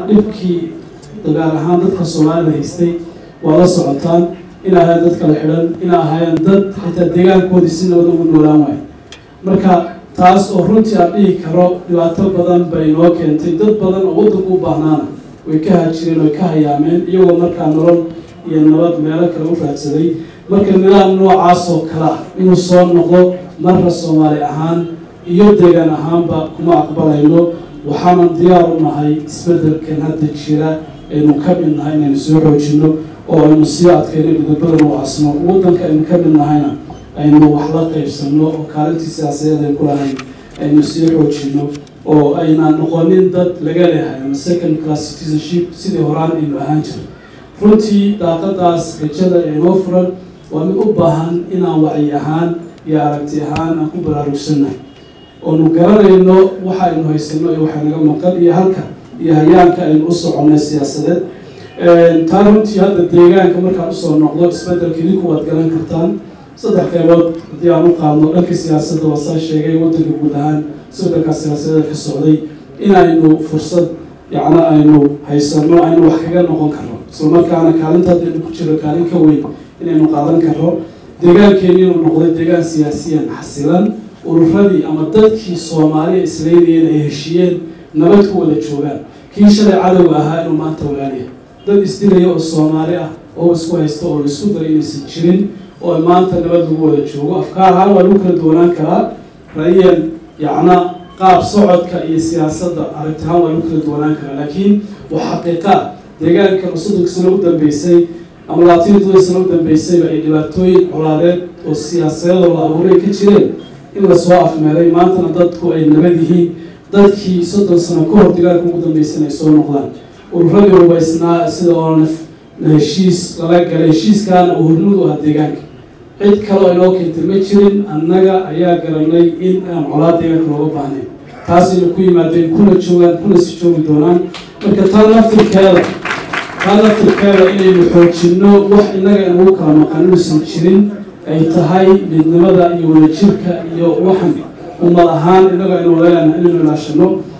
dhibkii dagaal ahaan dadka Soomaalida haystay waa la socotaan ina ahaayeen dad kala xidhan ina ahaayeen dad xitaa deegaankoodii si nabad ugu noolaan waay marka taas oo runtii aan dhihi karo dhibaato badan bay noo keentay dad badan oo waddanka u baahnaana way ka hajireen way ka hayaameen iyagoo markaa nolol iyo nabad meelo kale u raadsaday marka nidaam noocaas oo kala inuu soo noqdo marna Soomaali ahaan iyo deegaan ahaanba kuma aqbalayno waxaan diyaar u nahay isbeddelkan hadda jira aynu ka mid nahay inaynu soo xoojino oo aynu sii adkayno midabada u asno waddanka aynu ka mid nahayna aynu wax la qaybsano oo kaalintii siyaasadeed ay ku lahayn aynu sii xoojino oo ayna noqonin dad laga leeyahay ama second class citizenship sidii horaan aynu ahaan jiray runtii daaqadaas rajada ee noo furan waa mid u baahan inaan wacyi ahaan iyo aragti ahaan aan ku baraarugsannahay oonu garanayno waxa aynu haysano iyo waxa naga maqan iyo halka iyo hayaanka aynu u soconay siyaasadeed taa runtii hadda deegaanka markaan usoo noqdo isbeddelka idinku waad garan kartaan saddex qaybood haddii aan u qaadno dhanka siyaasadda waa saa sheegay waddanka guud ahaan isbeddelkaa siyaasadeed ka socday inaynu fursad yacni aynu haysano aynu wax kaga noqon karno isla markaana kaalinta haddaynu ku jiro kaalin ka weyn inaynu qaadan karno deegaankeeni inuu noqday deegaan siyaasiyan xasilan ururadii ama dadkii Soomaaliya islaynayeen ay heshiyeen nabad ku wada joogaan kii shalay cadowga ahaa inuu maanta walaaliya dad isdilaya oo Soomaali ah oo isku haysto oo isku daray inaysan jirin oo maanta nabad lagu wada joogo afkaar ahaan waa lagu kala duwanaan karaa ra'yiyan yacna qaab socodka iyo siyaasadda aragti ahaan waa lagu kala duwanaan karaa laakiin waa xaqiiqa deegaanka soddon sano u dambeysay ama 20 sano u dambeysay ay dhibaatooyin colaadeed oo siyaasadeed oo la abuuray ka jireen in la soo afmeeray maantana dadku ay nabad yihiin dadkii 30 sano ka hor deegaanka ugu dambeysay ay soo noqdaan ururadii rubaysnaa sida oo heshiis lala galay heshiiskaana uu hormuud u ahaa deegaanka cid kale oo inoo keentay ma jirin annaga ayaa garanay in aan colaad deegaanka looga baahnayn taas inay ku yimaadeen kuna joogaan kuna si joogi doonaan marka taa naftirkeeda inaynu xoojinno wax innaga inagu kala maqan inuusan jirin ay tahay midnimada iyo wadajirka iyo waxan ummad ahaan innaga aynu leeyahay inaynu ilaashano